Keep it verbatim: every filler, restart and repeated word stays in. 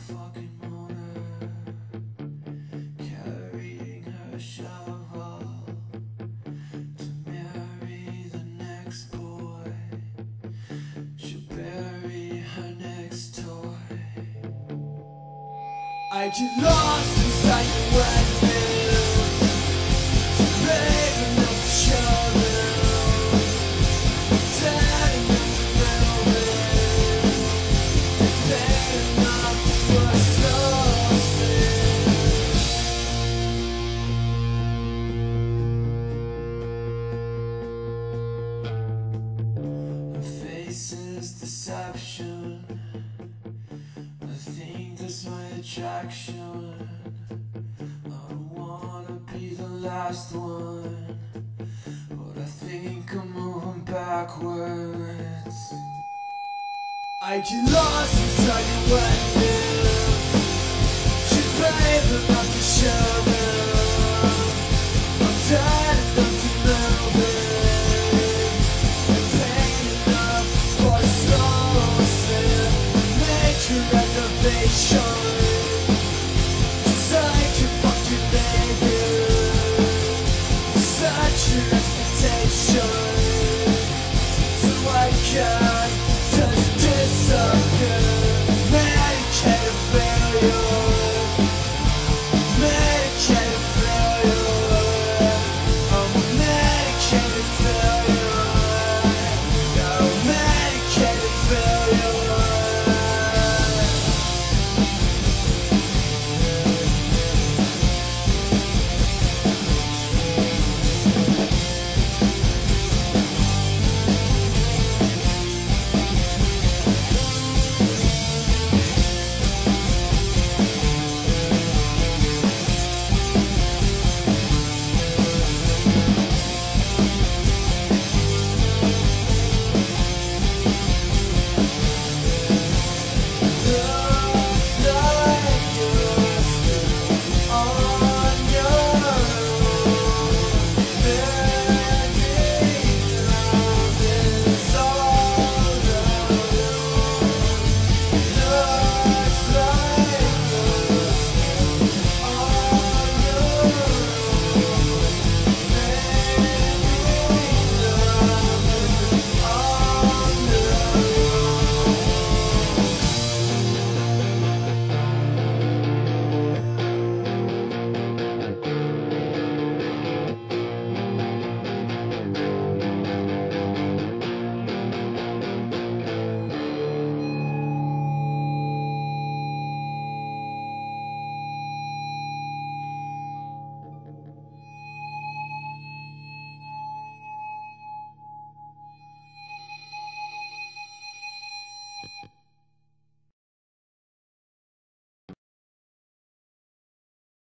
fucking moaner, carrying her shovel to marry the next boy. She'll bury her next toy. I get lost inside your wet mills, brave enough to show them, sad enough to know them, bad enough for so still. Her face is deception, I think that's my attraction. I don't wanna be the last one, but I think I'm moving backwards. I get lost inside your wet mills. She's brave enough to show them, I'm tired enough to know them, and pain enough for so still. Make your reservation.